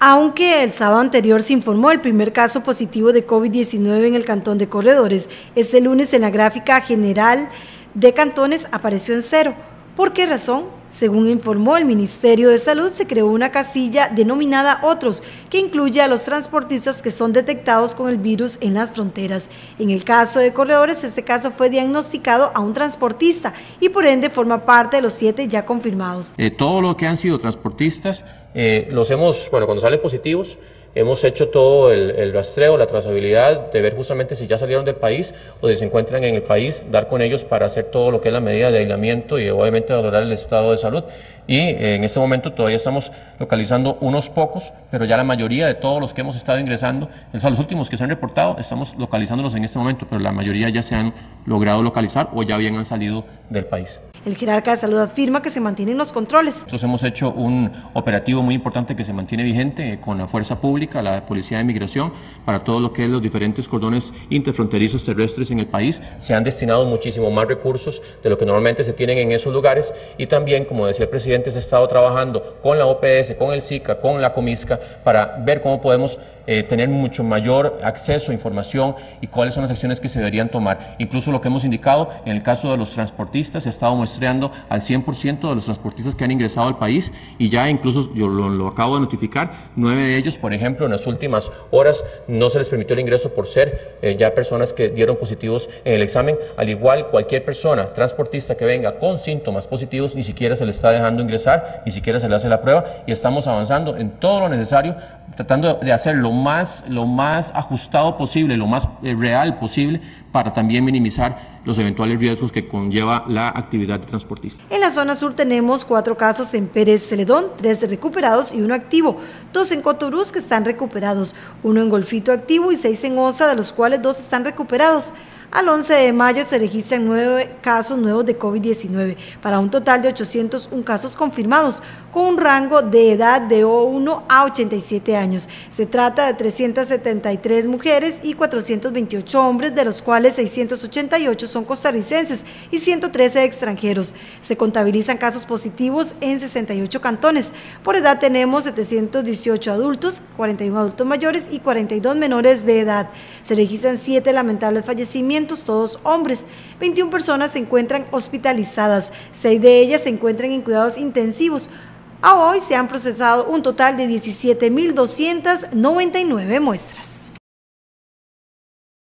Aunque el sábado anterior se informó el primer caso positivo de COVID-19 en el cantón de Corredores, este lunes en la gráfica general de cantones apareció en cero. ¿Por qué razón? Según informó el Ministerio de Salud, se creó una casilla denominada Otros, que incluye a los transportistas que son detectados con el virus en las fronteras. En el caso de Corredores, este caso fue diagnosticado a un transportista y por ende forma parte de los 7 ya confirmados. Todo lo que han sido transportistas, cuando salen positivos, hemos hecho todo el rastreo, la trazabilidad, de ver justamente si ya salieron del país o si se encuentran en el país, dar con ellos para hacer todo lo que es la medida de aislamiento y obviamente valorar el estado de salud. Y en este momento todavía estamos localizando unos pocos, pero ya la mayoría de todos los que hemos estado ingresando, los últimos que se han reportado, estamos localizándolos en este momento, pero la mayoría ya se han logrado localizar o ya bien han salido del país. El jerarca de salud afirma que se mantienen los controles. Nosotros hemos hecho un operativo muy importante que se mantiene vigente con la fuerza pública, la Policía de Migración, para todo lo que es los diferentes cordones interfronterizos terrestres en el país. Se han destinado muchísimo más recursos de lo que normalmente se tienen en esos lugares y también, como decía el presidente, se ha estado trabajando con la OPS, con el SICA, con la Comisca, para ver cómo podemos tener mucho mayor acceso a información y cuáles son las acciones que se deberían tomar. Incluso lo que hemos indicado en el caso de los transportistas, se ha estado muestreando al 100% de los transportistas que han ingresado al país y ya incluso yo lo acabo de notificar, 9 de ellos, por ejemplo, en las últimas horas no se les permitió el ingreso por ser ya personas que dieron positivos en el examen. Al igual, cualquier persona transportista que venga con síntomas positivos ni siquiera se le está dejando ingresar, ni siquiera se le hace la prueba y estamos avanzando en todo lo necesario, tratando de hacer lo más ajustado posible, lo más real posible, para también minimizar los eventuales riesgos que conlleva la actividad de transportista. En la zona sur tenemos 4 casos en Pérez Celedón, 3 recuperados y 1 activo, 2 en Cotoruz que están recuperados, 1 en Golfito activo y 6 en Osa, de los cuales 2 están recuperados. Al 11 de mayo se registran 9 casos nuevos de COVID-19, para un total de 801 casos confirmados, con un rango de edad de 1 a 87 años. Se trata de 373 mujeres y 428 hombres, de los cuales 688 son costarricenses y 113 extranjeros. Se contabilizan casos positivos en 68 cantones. Por edad tenemos 718 adultos, 41 adultos mayores y 42 menores de edad. Se registran 7 lamentables fallecimientos, todos hombres. 21 personas se encuentran hospitalizadas, 6 de ellas se encuentran en cuidados intensivos. A hoy se han procesado un total de 17.299 muestras.